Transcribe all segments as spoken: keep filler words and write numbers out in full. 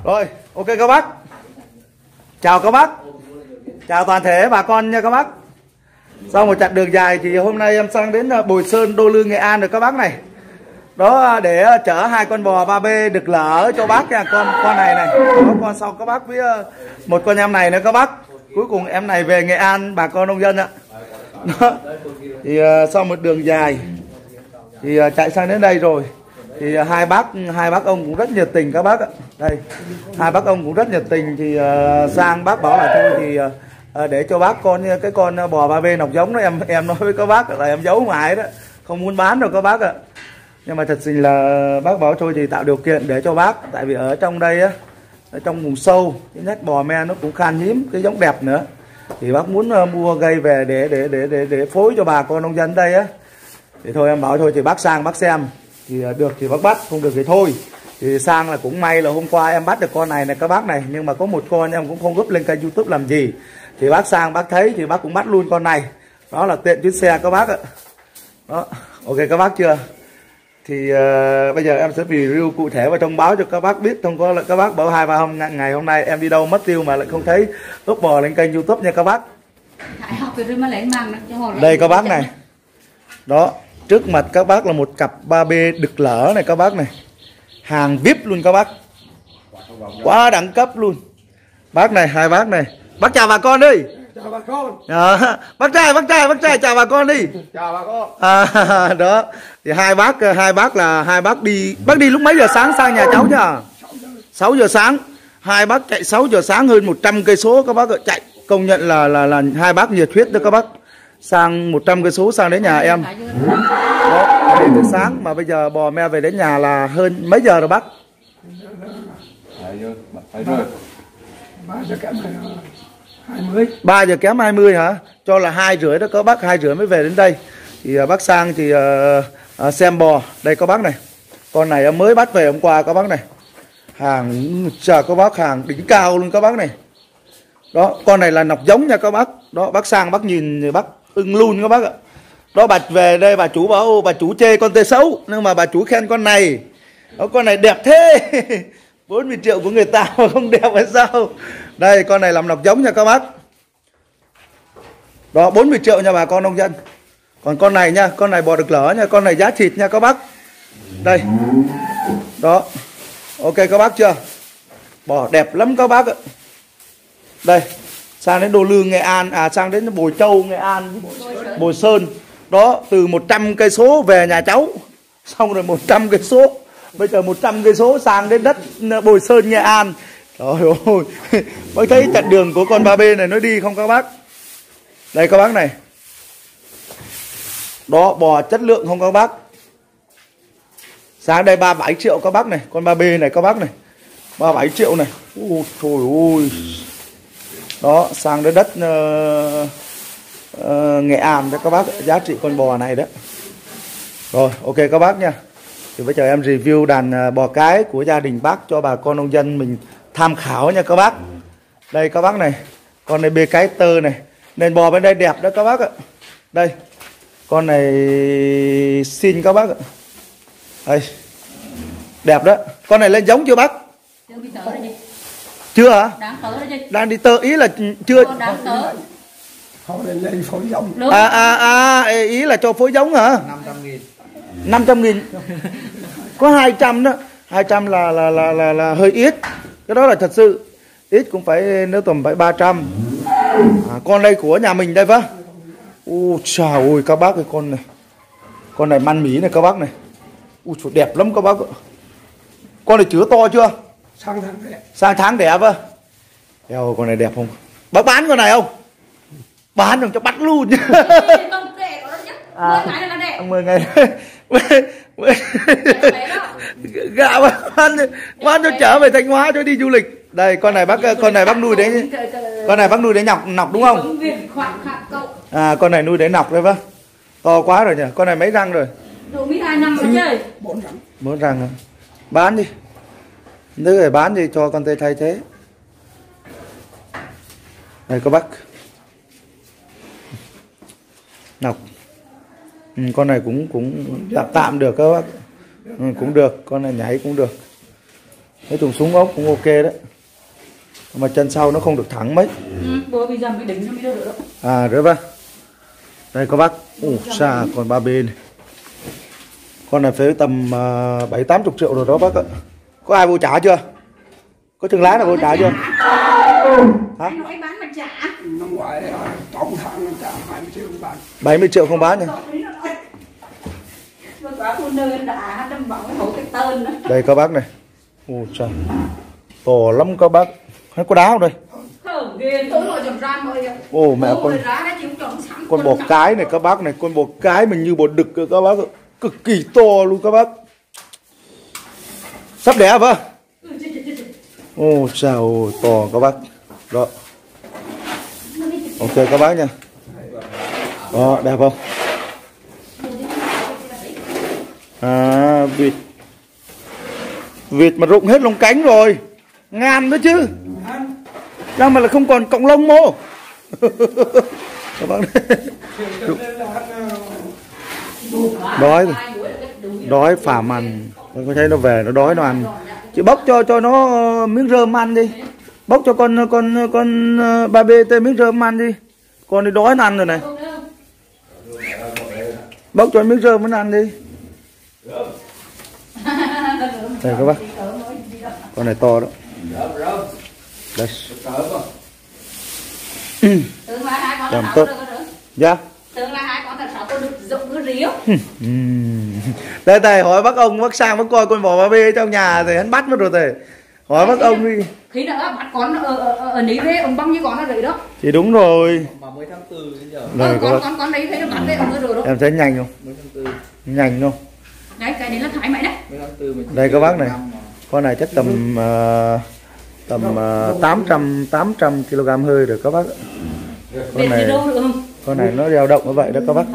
Rồi, ok các bác. Chào các bác. Chào toàn thể bà con nha các bác. Sau một chặng đường dài thì hôm nay em sang đến Bồi Sơn, Đô Lương, Nghệ An rồi các bác này. Đó, để chở hai con bò ba B đực lở cho bác nha. Con con này này, có con sau các bác với một con em này nữa các bác. Cuối cùng em này về Nghệ An bà con nông dân ạ. Đó. Thì uh, sau một đường dài thì uh, chạy sang đến đây rồi thì uh, hai bác hai bác ông cũng rất nhiệt tình các bác ạ. Đây, hai bác ông cũng rất nhiệt tình thì uh, sang bác bảo là thôi thì uh, uh, để cho bác con cái con bò ba B nọc giống đó, em em nói với các bác là em giấu ngoài đó, không muốn bán đâu các bác ạ. Nhưng mà thật sự là bác bảo thôi thì tạo điều kiện để cho bác, tại vì ở trong đây á, ở trong vùng sâu cái nhất bò me nó cũng khan hiếm cái giống đẹp nữa, thì bác muốn uh, mua gây về để để để để để phối cho bà con nông dân đây á. Thì thôi em bảo thôi thì bác sang bác xem, thì uh, được thì bác bắt, không được thì thôi. Thì sang là cũng may là hôm qua em bắt được con này này các bác này, nhưng mà có một con em cũng không gấp lên kênh YouTube làm gì. Thì bác sang bác thấy thì bác cũng bắt luôn con này. Đó là tiện chuyến xe các bác ạ. Đó, ok các bác chưa? Thì uh, bây giờ em sẽ review cụ thể và thông báo cho các bác biết, không có là các bác bảo hai ba hôm ngày hôm nay em đi đâu mất tiêu mà lại không thấy úp bò lên kênh YouTube nha các bác. Đây các bác này. Đó, trước mặt các bác là một cặp ba B đực lở này các bác này. Hàng vi ai pi luôn các bác. Quá đẳng cấp luôn. Bác này, hai bác này. Bác chào bà con đi. Chào bà con. À, bác trai, bác trai, bác trai chào bà con đi. Chào bà con. À, đó. Thì hai bác hai bác là hai bác đi, bác đi lúc mấy giờ sáng sang nhà cháu nhá? sáu giờ sáng. Hai bác chạy sáu giờ sáng hơn một trăm cây số các bác ạ, chạy công nhận là là là hai bác nhiệt huyết đó các bác. Sang một trăm cây số sang đến nhà em. Đó, đi từ sáng mà bây giờ bò me về đến nhà là hơn mấy giờ rồi bác? ba giờ kém hai mươi. ba giờ kém hai mươi hả? Cho là hai rưỡi đó các bác, hai rưỡi mới về đến đây. Thì uh, bác sang thì uh, uh, xem bò. Đây các bác này. Con này em mới bắt về hôm qua các bác này. Hàng chờ các bác, hàng đỉnh cao luôn các bác này. Đó, con này là nọc giống nha các bác. Đó, bác sang bác nhìn thì bác ưng luôn các bác ạ. Đó, bà về đây bà chủ bảo bà chủ chê con tê xấu, nhưng mà bà chủ khen con này. Đó, con này đẹp thế. bốn mươi triệu của người ta mà không đẹp hay sao? Đây, con này làm nọc giống nha các bác. Đó, bốn mươi triệu nha bà con nông dân. Còn con này nha, con này bò đực lở nha, con này giá thịt nha các bác. Đây. Đó. Ok các bác chưa? Bò đẹp lắm các bác ạ. Đây, sang đến Đô Lương Nghệ An, à sang đến Bồi Châu Nghệ An, Bồi Sơn. Đó, từ một trăm cây số về nhà cháu. Xong rồi một trăm cây số. Bây giờ một trăm cây số sang đến đất Bồi Sơn Nghệ An. Trời ơi. Bác thấy chặng đường của con ba B này nó đi không các bác? Đây các bác này. Đó, bò chất lượng không các bác? Sáng đây ba mươi bảy triệu các bác này, con ba B này các bác này. ba mươi bảy triệu này. Ôi trời ơi. Đó, sang đến đất uh, uh, Nghệ An đó các bác, giá trị con bò này đó. Rồi, ok các bác nha. Thì bây giờ em review đàn bò cái của gia đình bác cho bà con nông dân mình tham khảo nha các bác. Đây các bác này, con này bê cái tơ này, nền bò bên đây đẹp đó các bác ạ. Đây, con này xin các bác ạ. Đây, đẹp đó. Con này lên giống chưa bác? Chưa hả? Đang đi tơ, ý là chưa. Họ lên lên phối giống. À à à, ý là cho phối giống hả? năm trăm nghìn. năm trăm nghìn. Có hai trăm đó. hai trăm là là là là là hơi ít. Cái đó là thật sự ít cũng phải, nếu tầm phải ba trăm. À, con đây của nhà mình đây phải. Ôi trời ơi các bác ơi, con này. Con này man mí này các bác này. Ui trời, đẹp lắm các bác ạ. Con này chứa to chưa? Sang tháng đẹp. Sang tháng đẹp á. Eo, con này đẹp không? Bác bán con này không? Bán được cho bắt luôn. À, mười ngày. Gạo bán, bán cho trở về Thanh Hóa cho đi du lịch. Đây, con này bác con này bác nuôi đấy. Con này bác nuôi để nhọc nọc đúng không? À, con này nuôi để nọc đấy vâng. To quá rồi nhỉ. Con này mấy răng rồi? Đủ biết hai năm rồi chơi. Bốn răng. Bốn răng rồi. Bán đi. Nếu phải bán thì cho con tê thay thế. Đây các bác. Nọc. Ừ, con này cũng cũng tạm tạm được các bác. Ừ, cũng được, con này nhảy cũng được. Nói chung súng ốc cũng ok đấy, mà chân sau nó không được thẳng mấy. Ừ, bữa bây giờ mới đỉnh nó mới được đó. À rồi vâng. Đây các bác, ủ xa còn ba bên này. Con này phải tầm uh, bảy tám chục triệu rồi đó bác ạ. Có ai vô trả chưa? Có thương lái nào vô trả chưa? Hả? Nói bán mà trả. Năm ngoái tổng tháng nó trả hai mươi triệu không bán. bảy mươi triệu không bán nhỉ? Đây các bác này. Ồ trời. To lắm các bác. Hay có đá không đây? Ồ mẹ con. Con bò cái này các bác này, con bò cái mình như bò đực các bác ạ. Cực kỳ to luôn các bác. Sắp đẻ vâng. Ồ chào to các bác. Đó. Ok các bác nha. Đó đẹp không? À vịt. Vịt mà rụng hết lông cánh rồi. Ngàn nữa chứ. Ra mà là không còn cọng lông mô. Các bác đói rồi. Đói phả màn. Có thấy nó về nó đói nó ăn. Chị bóc cho cho nó miếng rơm ăn đi. Bóc cho con con con ba bê tê miếng rơm ăn đi. Con đi đói nó ăn rồi này. Bóc cho miếng rơm nó ăn đi. Đây các bác. Con này to đó. Đây. Làm tốt. Dạ. Tương lai hai con thật sáu con được rộng cứ ríu. Đây thầy hỏi bác ông, bác sang bác coi con bò ba bê trong nhà thì hắn bắt mất rồi thầy. Hỏi bác ông đi. Khi nữa bắt con ở ở, ở ní thế ông bao nhiêu con nó rồi đó. Thì đúng rồi. Mà mới tháng tư bây giờ. Ờ, con con con đấy thấy nó bắt đấy ông rồi đó. Em thấy nhanh không? Mới tháng tư. Nhanh không? Đấy cái đấy là thái mày đấy. Mới tháng tư mình. Đây các bác này. Con này chắc tầm uh, tầm uh, tám trăm tám trăm ki lô gam hơi rồi các bác. Con này con này nó dao động như vậy đó các bác.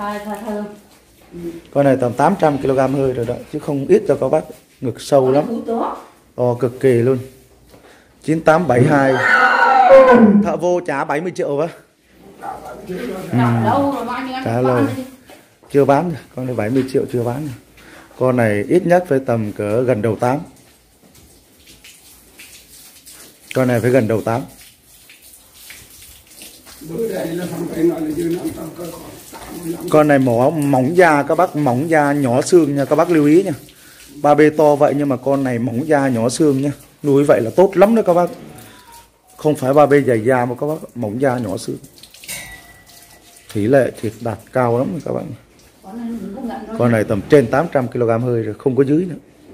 Con này tầm tám trăm ki lô gam hơi rồi đó, chứ không ít đâu các bác. Ngực sâu lắm. To cực kỳ luôn. Chín tám bảy hai. Thợ vô trả bảy mươi triệu bác. Ừ. Trả lâu. Chưa bán rồi. Con này bảy mươi triệu chưa bán rồi. Con này ít nhất phải tầm cỡ gần đầu tám. Con này phải gần đầu tám. Con này mỏng mỏng da các bác, mỏng da nhỏ xương nha các bác lưu ý nha. Ba bê to vậy nhưng mà con này mỏng da nhỏ xương nha. Nuôi vậy là tốt lắm đó các bác. Không phải ba bê dày da mà các bác, mỏng da nhỏ xương. Tỷ lệ thịt đạt cao lắm các bạn. Con này tầm trên tám trăm ki lô gam hơi rồi, không có dưới nữa.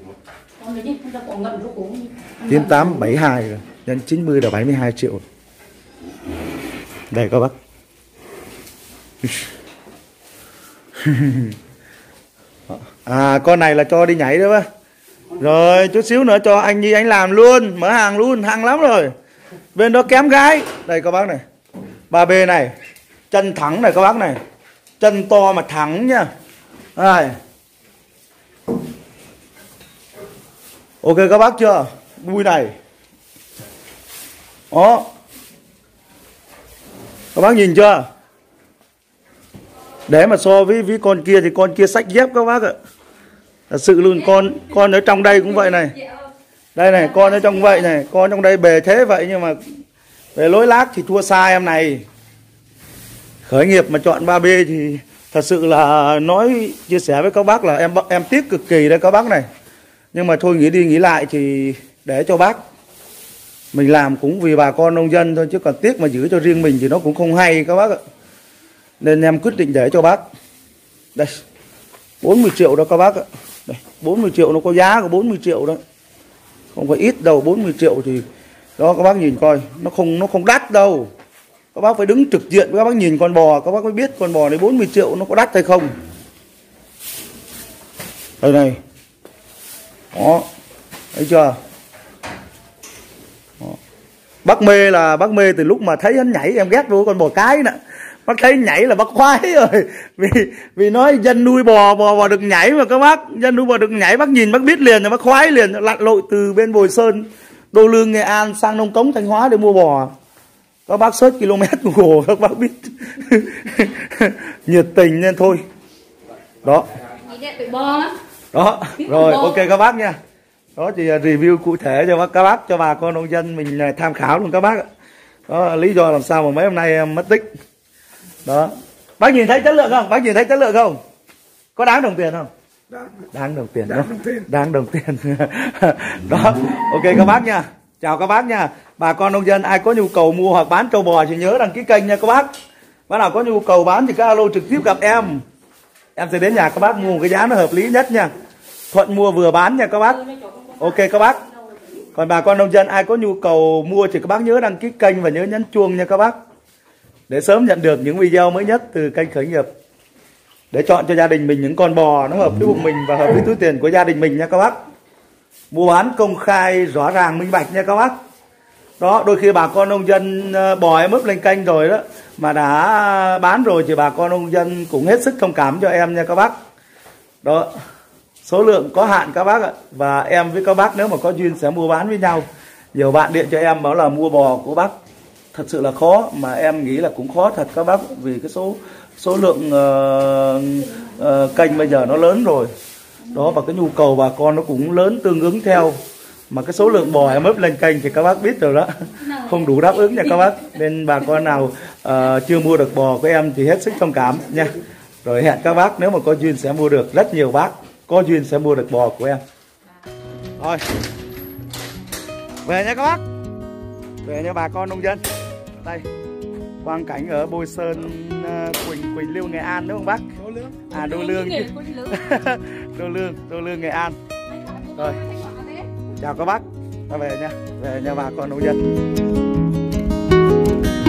chín tám bảy hai rồi, nhân chín mươi là bảy mươi hai triệu. Đây các bác. À con này là cho đi nhảy đó bác. Rồi chút xíu nữa cho anh Nhi anh làm luôn, mở hàng luôn, hàng lắm rồi. Bên đó kém gái. Đây các bác này. ba bê này, chân thẳng này các bác này. Chân to mà thẳng nha. Đây. Ok các bác chưa? Đuôi này. Đó. Các bác nhìn chưa? Để mà so với, với con kia thì con kia xách dép các bác ạ. Thật sự luôn, con con ở trong đây cũng vậy này. Đây này, con ở trong vậy này, con trong đây bề thế vậy nhưng mà về lối lác thì thua xa em này. Khởi nghiệp mà chọn ba bê thì thật sự là nói chia sẻ với các bác là em em tiếc cực kỳ đấy các bác này. Nhưng mà thôi nghĩ đi nghĩ lại thì để cho bác. Mình làm cũng vì bà con nông dân thôi, chứ còn tiếc mà giữ cho riêng mình thì nó cũng không hay các bác ạ. Nên em quyết định để cho bác. Đây, bốn mươi triệu đó các bác ạ. Đây, bốn mươi triệu nó có giá của bốn mươi triệu đó. Không phải ít đâu, bốn mươi triệu thì đó các bác nhìn coi, nó không nó không đắt đâu. Các bác phải đứng trực diện, các bác nhìn con bò các bác mới biết con bò này bốn mươi triệu nó có đắt hay không. Đây này. Đó. Thấy chưa? Đó. Bác mê là bác mê từ lúc mà thấy hắn nhảy em ghét vô con bò cái nè. Bác thấy nhảy là bác khoái rồi. Vì vì nói dân nuôi bò bò bò được nhảy mà các bác, dân nuôi bò được nhảy bác nhìn bác biết liền rồi bác khoái liền, lặn lội từ bên Bồi Sơn, Đô Lương, Nghệ An sang Nông Cống, Thanh Hóa để mua bò. Các bác search km Google các bác biết. Nhiệt tình nên thôi. Đó. Đó, rồi ok các bác nha. Đó chỉ là review cụ thể cho các bác, cho bà con nông dân mình tham khảo luôn các bác ạ. Đó là lý do làm sao mà mấy hôm nay em mất tích. Đó, bác nhìn thấy chất lượng không? Bác nhìn thấy chất lượng không? Có đáng đồng tiền không? Đáng, Đáng đồng tiền đáng đó. đồng tiền. Đáng đồng tiền. Đó, ok các bác nha. Chào các bác nha. Bà con nông dân ai có nhu cầu mua hoặc bán trâu bò thì nhớ đăng ký kênh nha các bác. Bác nào có nhu cầu bán thì cứ alo trực tiếp gặp em. Em sẽ đến nhà các bác mua một cái giá nó hợp lý nhất nha. Thuận mua vừa bán nha các bác. Ok các bác. Còn bà con nông dân ai có nhu cầu mua thì các bác nhớ đăng ký kênh và nhớ nhấn chuông nha các bác, để sớm nhận được những video mới nhất từ kênh khởi nghiệp, để chọn cho gia đình mình những con bò nó hợp với bụng mình và hợp với túi tiền của gia đình mình nha các bác. Mua bán công khai rõ ràng minh bạch nha các bác. Đó, đôi khi bà con nông dân bò em ướp lên kênh rồi đó mà đã bán rồi thì bà con nông dân cũng hết sức thông cảm cho em nha các bác. Đó, số lượng có hạn các bác ạ. Và em với các bác nếu mà có duyên sẽ mua bán với nhau. Nhiều bạn điện cho em bảo là mua bò của bác thật sự là khó, mà em nghĩ là cũng khó thật các bác, vì cái số số lượng uh, uh, kênh bây giờ nó lớn rồi. Đó, và cái nhu cầu bà con nó cũng lớn tương ứng theo. Mà cái số lượng bò em ướp lên kênh thì các bác biết rồi đó, không đủ đáp ứng nha các bác. Nên bà con nào uh, chưa mua được bò của em thì hết sức thông cảm nha. Rồi hẹn các bác nếu mà có duyên sẽ mua được, rất nhiều bác có duyên sẽ mua được bò của em. Rồi, về nha các bác, về nha bà con nông dân. Đây, quang cảnh ở Bôi Sơn, uh, Quỳnh Quỳnh Lưu Nghệ An đúng không bác? Đô Lương. À Đô Lương. Đô Lương, Đô Lương Nghệ An. Rồi, chào các bác, ta về nha, về nha bà con nông dân.